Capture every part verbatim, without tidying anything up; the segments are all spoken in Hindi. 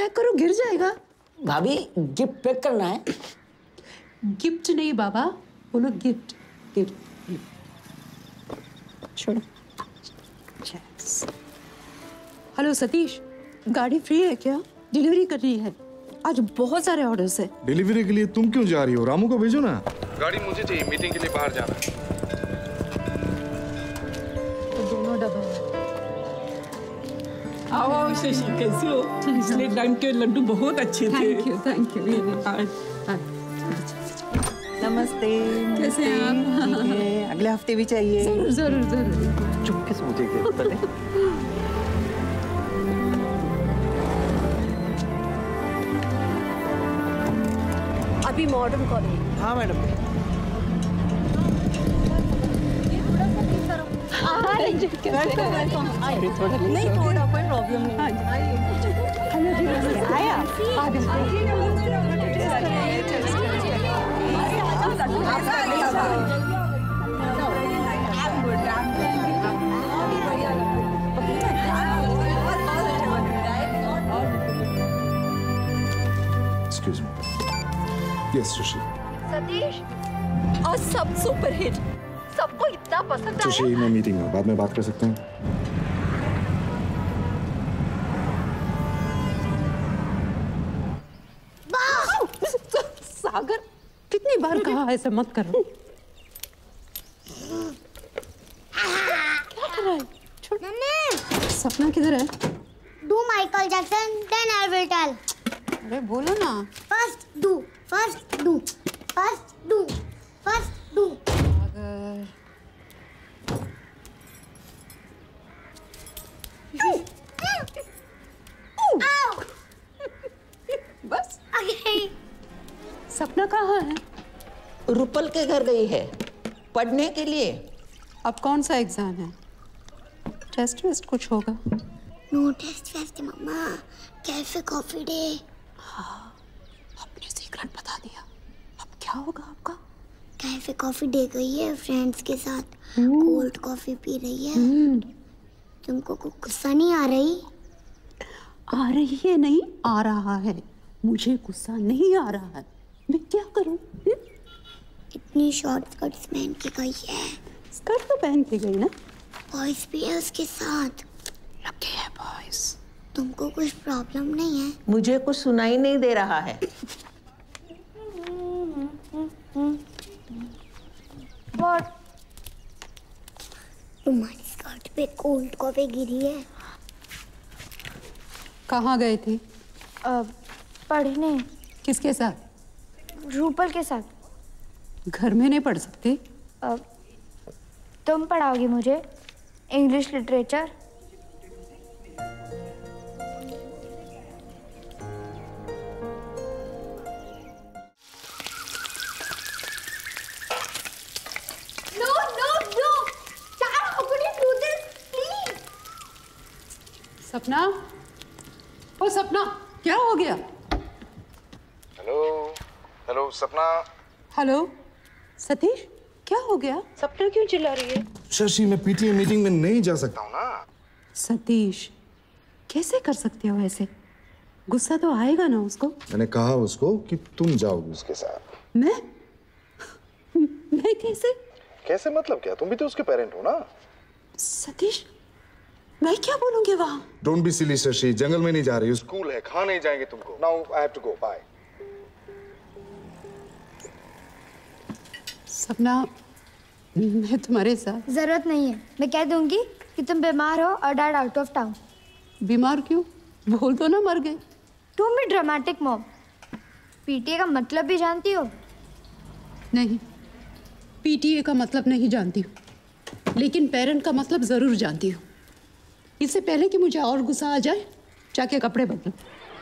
पैक करो, गिर जाएगा। भाभी गिफ्ट पैक करना है। गिफ्ट नहीं बाबा, बोलो गिफ्ट। गिफ्ट छोड़ो। हेलो सतीश, गाड़ी फ्री है क्या? डिलीवरी करनी है, आज बहुत सारे ऑर्डर्स है। डिलीवरी के लिए तुम क्यों जा रही हो? रामू को भेजो ना। गाड़ी मुझे चाहिए, मीटिंग के लिए बाहर जाना है। तो दोनों डब्बा। आओ शशि, कैसे हो? पिछले टाइम के लड्डू बहुत अच्छे थे। Thank you, thank you. नमस्ते। कैसे हैं आप? ठीक है, अगले हफ्ते भी चाहिए। जरूर जरूर जरूर। चुपके से मुझे पहले। अभी मॉडर्न कॉलेज। हाँ मैडम। नहीं थोड़ा कोई प्रॉब्लम नहीं। आया Excuse me. Yes, Sushi. Satish, आज सब सुपर हिट, सबको इतना पसंद आया। सुशी, मैं मीटिंग में, बाद में बात कर सकते हैं। सागर, कितनी बार कहा है ऐसे मत करो। क्या कर रहा है? छोड़। सपना किधर है? Do Michael Jackson, then I will tell. अरे बोलो ना। First do, first do, first do, first do. सागर। बस। Okay. सपना कहाँ है? रुपल के घर गई है पढ़ने के लिए। अब कौन सा एग्जाम है? टेस्ट वेस्ट कुछ होगा? No test fest, मम्मा। Cafe coffee day. हाँ, आपने सीक्रेट बता दिया। अब क्या होगा आपका? कैफे कॉफी डे गई है फ्रेंड्स के साथ, कोल्ड कॉफी पी रही है। तुमको कोई गुस्सा नहीं आ रही? आ रही है नहीं, आ रहा है। मुझे गुस्सा नहीं आ रहा है, मैं क्या करूं? इतनी शॉर्ट स्कर्ट्स पहन के गई है। स्कर्ट तो पहन के गई ना। बॉयज भी है उसके साथ। लगे है बॉयज। तुमको कुछ प्रॉब्लम नहीं है? मुझे कुछ सुनाई नहीं दे रहा है। What? तुम्हारी स्कर्ट पे कोल्ड कॉफी गिरी है। कहाँ गए थे? पढ़ने। किसके साथ? रूपल के साथ। घर में नहीं पढ़ सकते? अब तुम पढ़ाओगी मुझे English literature? No, no, no! Dad, how could you do this? Please! सपना, ओ सपना, क्या हो गया? Hello, hello Sapna. Hello, Satish, क्या हो गया? सपना क्यों चिल्ला रही है? शशि, मैं पीटीए मीटिंग में नहीं जा सकता हूँ ना। सतीश, कैसे कर सकते हो ऐसे? गुस्सा तो आएगा ना उसको। मैंने कहा उसको कि तुम जाओगी उसके साथ। मैं? मैं कैसे? कैसे मतलब क्या? तुम भी तो उसके पेरेंट हो ना। सतीश, मैं क्या बोलूंगी वहाँ? डोंट बी सिली शशि, जंगल में नहीं जा रही, स्कूल है, खा नहीं जाएंगे तुमको। Now I have to go, bye. Sapna, मैं तुम्हारे साथ। जरूरत नहीं है, मैं कह दूंगी कि तुम बीमार हो और डैड आउट ऑफ टाउन। बीमार क्यों? बोल दो ना मर गए। तुम भी ड्रामेटिक मॉम। पीटीए का मतलब भी जानती हो? नहीं, पीटीए का मतलब नहीं जानती हूँ, लेकिन पेरेंट का मतलब जरूर जानती हूँ। इससे पहले कि मुझे और गुस्सा आ जाए, जाके कपड़े बदलो।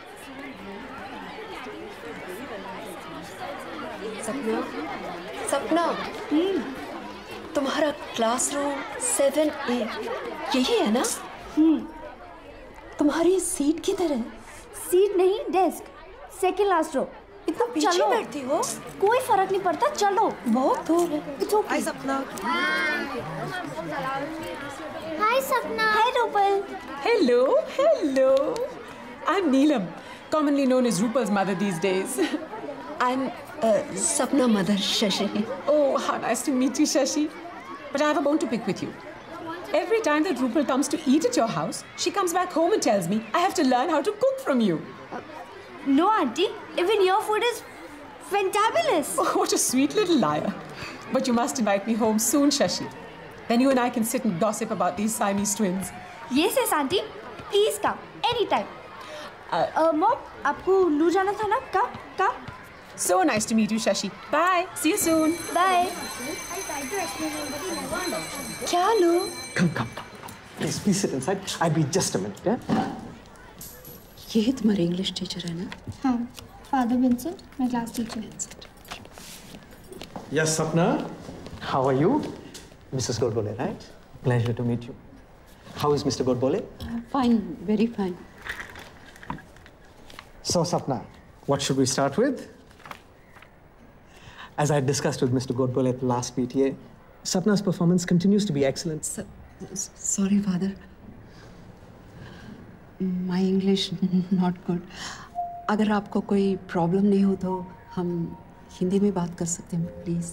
सपना, सपना, तुम्हारा क्लासरूम सेवन ए यही है ना? तुम्हारी सीट किधर है? सीट नहीं, डेस्क, सेकंड लास्ट रो। इतना पीछे बैठती हो? कोई फर्क नहीं पड़ता, चलो। बहुत दूर है। हाय Sapna. Hi Sapna. Hi Rupal. Hello, hello. I am Neelam, commonly known as Rupal's mother these days. I'm uh, Sapna mother, Shashi. Oh, how nice to meet you, Shashi. But I have a bone to pick with you. Every time that Rupal comes to eat at your house, she comes back home and tells me I have to learn how to cook from you. Uh, no, Auntie. Even your food is fantabulous. Oh, what a sweet little liar. But you must invite me home soon, Shashi. Then you and I can sit and gossip about these Siamese twins. Yes, yes, Auntie. Please come. Anytime. Uh, uh, Mom, आपको लू जाना था ना? Come, come. So nice to meet you, Shashi. Bye. See you soon. Bye. क्या लो? Come, come, come. Please, please sit inside. I'll be just a minute, yeah? ये तुम्हारे इंग्लिश टीचर है ना? हाँ. Father Vincent, my class teacher. Yes, Sapna. How are you? Missus Godbole, right? Pleasure to meet you. How is Mister Godbole? Uh, fine, very fine. So, Sapna, what should we start with? As I discussed with Mister Godbole at the last P T A, Sapna's performance continues to be excellent. So, sorry, Father. My English not good. अगर आपको कोई प्रॉब्लम नहीं हो तो हम हिंदी में बात कर सकते हैं, please.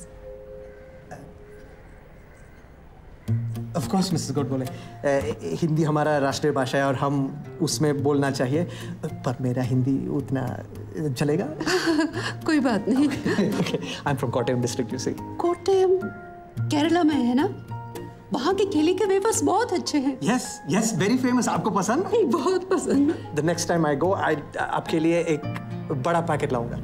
Of course, Missus Godbole. Hindi हमारा राष्ट्रीय भाषा है और हम उसमें बोलना चाहिए. पर मेरा हिंदी उतना चलेगा? कोई बात नहीं. Okay, I'm from Kottayam district, you see. Kottayam Kerala में है ना? वहाँ के केले के वेफर्स बहुत अच्छे हैं. Yes, yes, very famous. आपको पसंद? बहुत पसंद. The next time I go, I आपके लिए एक बड़ा पैकेट लाऊंगा.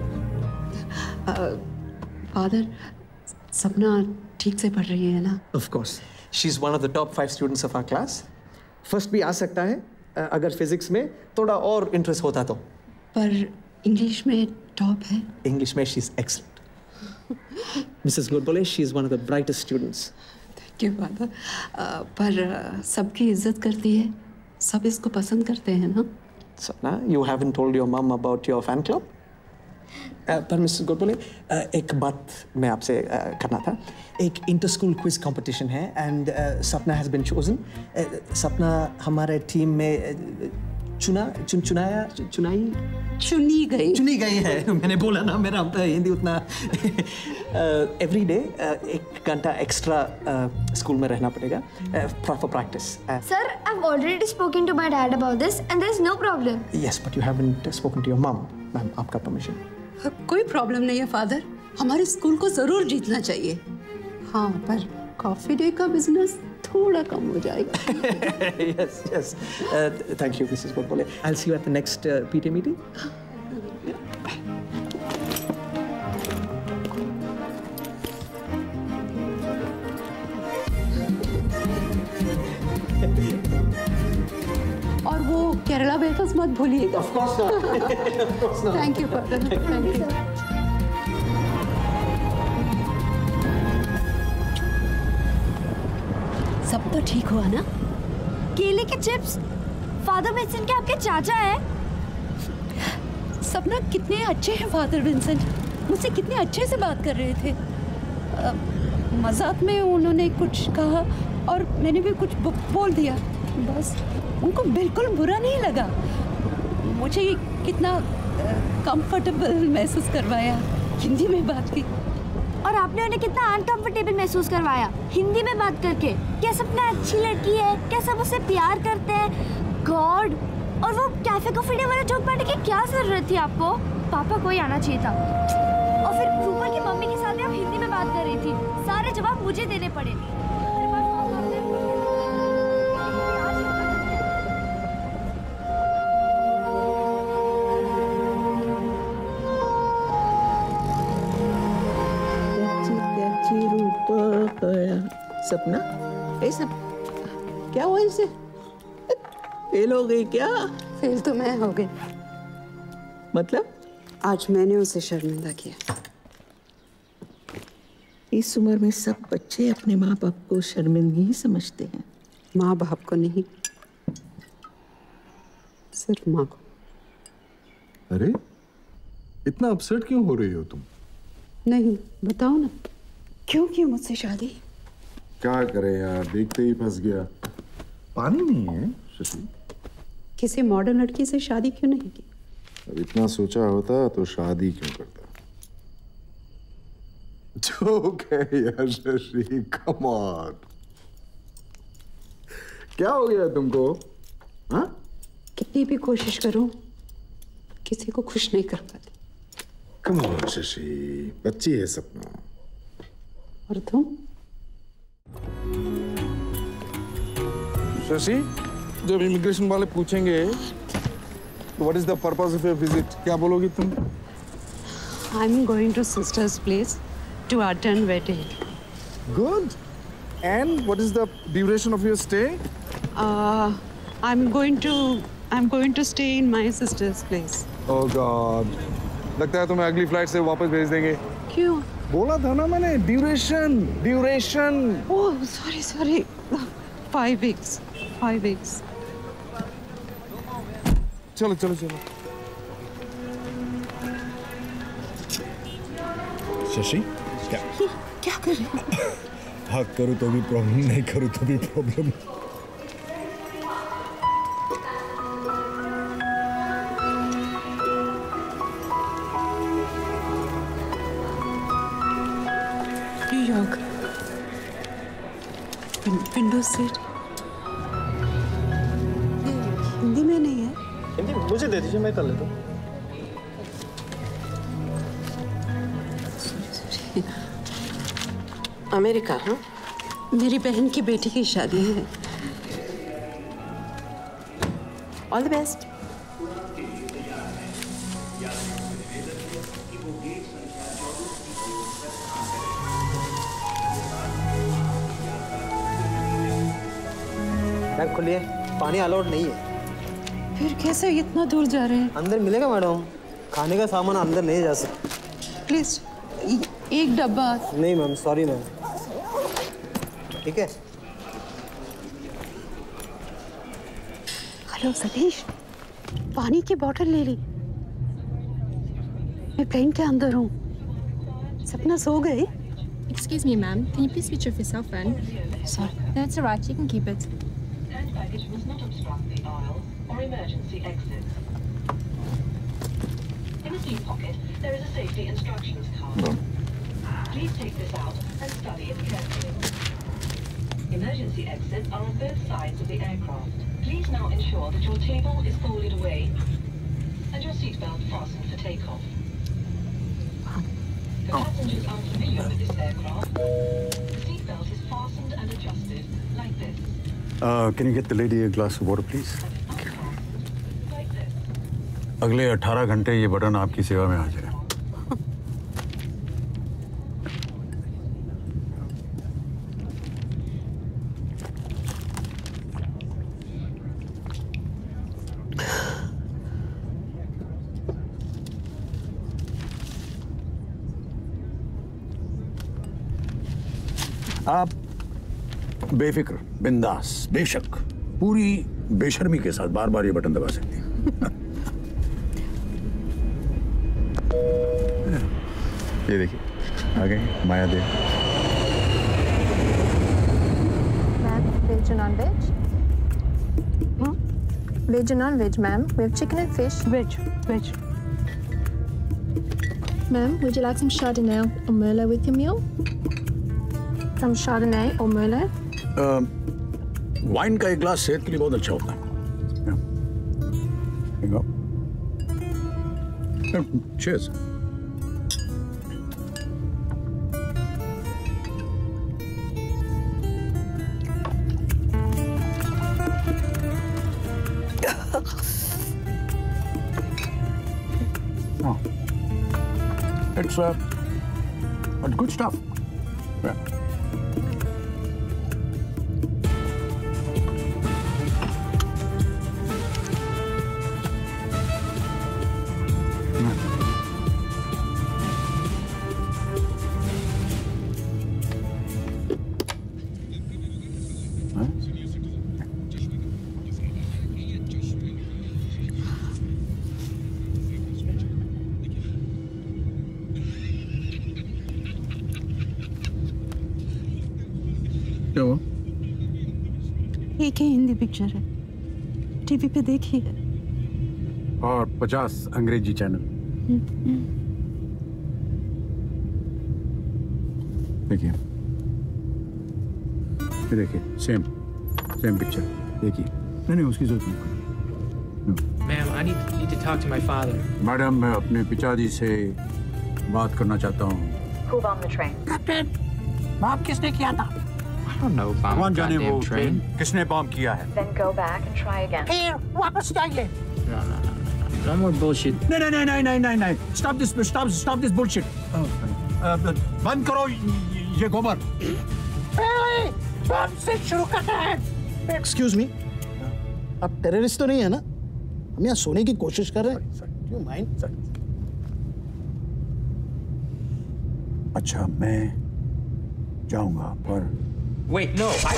फादर, सपना ठीक से पढ़ रही है ना? Of course. She's one of the top five students of our class. First भी आ सकता है अगर फिजिक्स में थोड़ा और इंटरेस्ट होता तो. पर इंग्लिश में टॉप है. इंग्लिश में she's excellent. Missus Godbole, she's one of the brightest students. Thank you, father. Uh, पर सबकी इज्जत करती है. सब इसको पसंद करते हैं ना? Sapna, you haven't told your mom about your fan club? Uh, पर मिस्टर गोडबोले, uh, एक बात मैं आपसे uh, करना था. एक इंटर स्कूल क्विज कंपटीशन है and Sapna has been chosen. Sapna हमारे टीम में uh, चुना चुन चुनाया चुनाई चुनी गई चुनी गई है. मैंने बोला ना, मेरा हिंदी उतना. एवरी डे एक घंटा एक्स्ट्रा स्कूल में रहना पड़ेगा. Proper practice. Sir, I've already spoken to my dad about this and there's no problem. Yes, but you haven't spoken to your mom. Ma'am, आपका परमिशन. कोई प्रॉब्लम नहीं है फादर. हमारे स्कूल को जरूर जीतना चाहिए. हाँ, पर कॉफी डे का बिजनेस थोड़ा कम हो जाएगा. Yes, yes. Uh, thank you, Missus Godbole. I'll see you at the next uh, P T A meeting. और वो केरला वेफर्स मत भूलिएगा. Of course not. Of course not. Thank you, father. Thank you. सब तो ठीक हुआ ना? केले के चिप्स फादर विंसेंट के आपके चाचा है. सपना कितने अच्छे हैं फादर विंसेंट. मुझसे कितने अच्छे से बात कर रहे थे. मजाक में उन्होंने कुछ कहा और मैंने भी कुछ बोल दिया. बस उनको बिल्कुल बुरा नहीं लगा. मुझे कितना कंफर्टेबल महसूस करवाया. हिंदी में बात की और आपने उन्हें कितना अनकंफर्टेबल महसूस करवाया हिंदी में बात करके. क्या सपना अच्छी लड़की है, क्या सब उससे प्यार करते हैं. गॉड. और वो कैफे कॉफी डे वाला जोक बांटने की क्या जरूरत थी आपको. पापा को ही आना चाहिए था. और फिर रूपा की मम्मी के साथ आप हिंदी में बात कर रही थी. सारे जवाब मुझे देने पड़े. सपना, ए सब क्या हुआ इसे? फेल हो गई क्या? फेल तो मैं हो गई. मतलब? आज मैंने उसे शर्मिंदा किया. इस उम्र में सब बच्चे अपने माँ बाप को शर्मिंदगी ही समझते हैं. माँ बाप को नहीं, सिर्फ माँ को. अरे इतना अपसेट क्यों हो रही हो तुम? नहीं, बताओ ना, क्यों की मुझसे शादी? क्या करे यार, देखते ही फंस गया. पानी नहीं है शशि. किसी मॉडर्न लड़की से शादी क्यों नहीं की? अब इतना सोचा होता तो शादी क्यों करता? जोक है यार शशि, कम ऑन। क्या हो गया तुमको? हाँ? कितनी भी कोशिश करूं, किसी को खुश नहीं कर पाती। कम ऑन शशि, बच्ची है सपना। और तुम? शशि, जब इमिग्रेशन वाले पूछेंगे what is the purpose of your visit, क्या बोलोगी तुम? I am going to sister's place to attend wedding. Good. And what is the duration of your stay? I am going to I am going to stay in my sister's place. Oh God, लगता है तुम्हें अगली फ्लाइट से वापस भेज देंगे। क्यों? बोला था ना मैंने, duration duration. Oh sorry sorry, five weeks five weeks. चलो चलो चलो। शशि, क्या क्या कर रहे हो? हक करूँ तो भी प्रॉब्लम, नहीं करूँ तो भी problem. New York, window seat. Hindi में नहीं है? हिंदी मुझे दे दीजिए, मैं कर लेता हूँ। अमेरिका? हाँ, मेरी बहन की बेटी की शादी है। All the best. बैग खोलिए, पानी अलाउड नहीं है। फिर कैसे इतना दूर जा रहे हैं? अंदर मिलेगा मैडम, खाने का सामान अंदर नहीं जा सकता। प्लीज एक डब्बा। नहीं मैम, सॉरी मैम। ठीक है। हेलो सतीश, पानी की बोतल ले ली। मैं प्लेन के अंदर हूँ। सपना सो गई? Excuse me, ma'am. Can you please switch off your cell phone? Sorry. That's all right. You can keep it. Package must not obstruct the aisle or emergency exits. In the seat pocket, there is a safety instructions card. Please take this out and study it carefully. Emergency exits are on both sides of the aircraft. Please now ensure that your table is folded away and your seatbelt fastened for takeoff. The passengers are familiar with this aircraft. The seatbelt is fastened and adjusted like this. Uh, can you get the lady a glass of water, please? अगले अठारह घंटे ये बटन आपकी सेवा में हाजिर है। आप बेफिक्र, बिंदास, बेशक, पूरी बेशर्मी के साथ बार बार ये बटन दबा सकती हैं। ये देखिए, आ गए Maya Dev. Ma'am, veg or non-veg? Hmm? Veg or non-veg, ma'am? We have chicken and fish. Veg, veg. Ma'am, would you like some Chardonnay or Merlot with your meal? Some Chardonnay or Merlot? Wine का एक ग्लास सेहत के लिए बहुत अच्छा होता है। Cheers. Oh. It's uh, but good stuff. Yeah. क्या हुआ? एक ही हिंदी पिक्चर है, टीवी पे देखी है। और पचास अंग्रेजी चैनल। देखिए, ये देखिए, सेम सेम पिक्चर देखिए। नहीं नहीं, उसकी जरूरत नहीं। Ma'am, I need, need to talk to my father. Madam, मैं अपने पिताजी से बात करना चाहता हूँ। Who bombed the train? Captain, bomb किसने किया था? I don't know, bomb कौन the जाने वो goddamn train. ट्रेन किसने बॉम्ब किया है? Then go back and try again. फिर वापस जाइए। No, no, no, no, no more bullshit. नहीं नहीं नहीं नहीं नहीं नहीं नहीं stop this stop stop this bullshit. बंद करो ये गोबर। बॉम्ब से शुरू करना है। एक्सक्यूज मी, आप टेररिस्ट तो नहीं है ना? हम यहाँ सोने की कोशिश कर रहे हैं। You mind? अच्छा, मैं जाऊंगा पर Wait, no, I...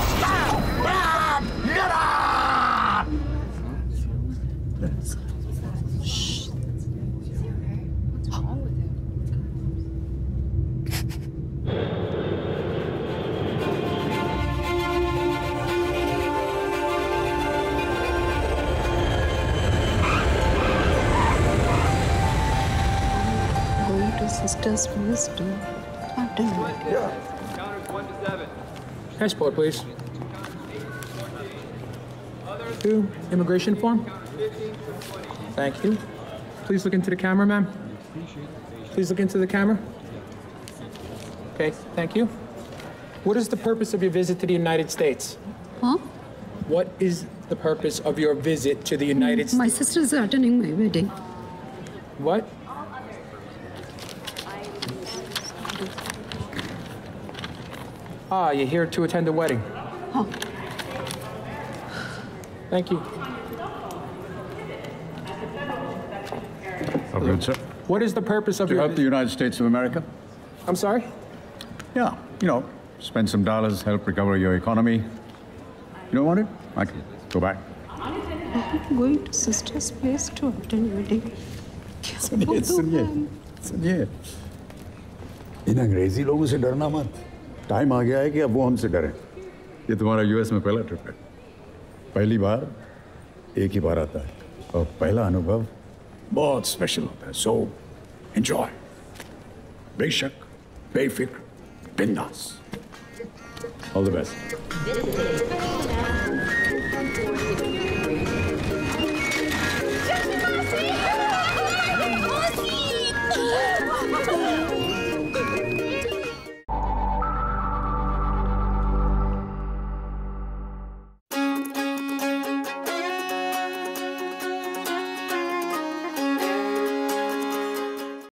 Going to sister's place to attend. Passport, please. Two, immigration form. Thank you. Please look into the camera, ma'am. Please look into the camera. Okay, thank you. What is the purpose of your visit to the United States? Huh? What is the purpose of your visit to the United States? My sister's attending my wedding. What? Ah, you're here to attend the wedding. Oh. Thank you. Oh, good, sir. What is the purpose of To your help the United States of America? I'm sorry? Yeah, you know, spend some dollars, help recover your economy. You don't want it? I can go back. I'm going to sister's place to attend wedding. सुनिए सुनिए सुनिए, इन अंग्रेजी लोगों से डरना मत। टाइम आ गया है कि अब वो हमसे डरें। ये तुम्हारा यूएस में पहला ट्रिप है। पहली बार एक ही बार आता है और पहला अनुभव बहुत स्पेशल होता है। सो एंजॉय, बेशक, बेफिक्र, बिंदास। All the best.